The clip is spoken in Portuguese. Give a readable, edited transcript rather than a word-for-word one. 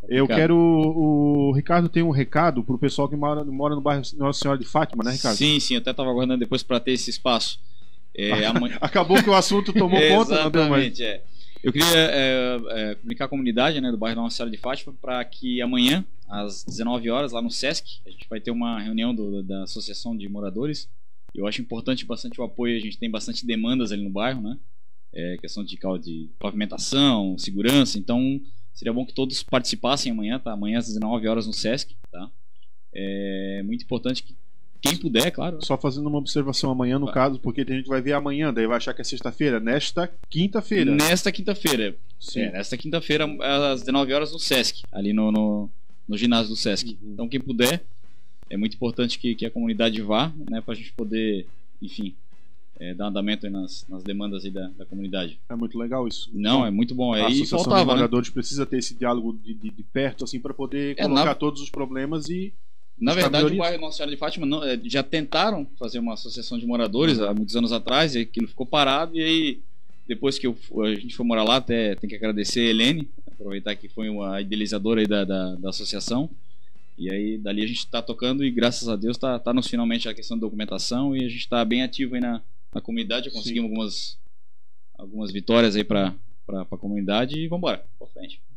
Eu quero. O Ricardo tem um recado pro pessoal que mora no bairro Nossa Senhora de Fátima, né, Ricardo? Sim, sim, eu até estava aguardando depois para ter esse espaço. Acabou que o assunto tomou conta, não deu mais. Exatamente, Eu queria comunicar a comunidade, né, do bairro Nossa Senhora de Fátima para que amanhã, às 19 horas, lá no Sesc, a gente vai ter uma reunião da Associação de Moradores. Eu acho importante bastante o apoio, a gente tem bastante demandas ali no bairro, né? Questão de pavimentação, segurança, então seria bom que todos participassem amanhã, tá? Amanhã às 19 horas no Sesc, tá? É muito importante que quem puder, claro. Só fazendo uma observação amanhã, no caso, porque tem gente que vai ver amanhã, daí vai achar que é sexta-feira. Nesta quinta-feira. Nesta quinta-feira. Sim. Nesta quinta-feira, às 19 horas no Sesc, ali no ginásio do Sesc. Uhum. Então, quem puder, é muito importante que a comunidade vá, né, pra gente poder, enfim, dar andamento aí nas demandas aí da comunidade. É muito legal isso. Não, é muito bom. A Associação faltava, de Moradores precisa ter esse diálogo de perto, assim, para poder colocar todos os problemas e... Na verdade, o bairro Nossa Senhora de Fátima já tentaram fazer uma associação de moradores há muitos anos atrás, e aquilo ficou parado, e aí, depois que a gente foi morar lá, até tem que agradecer a Helene, aproveitar que foi uma idealizadora aí da associação, e aí dali a gente está tocando, e graças a Deus está nos finalmente a questão da documentação, e a gente está bem ativo aí na comunidade, já conseguimos algumas vitórias aí para a comunidade, e vamos embora, por frente.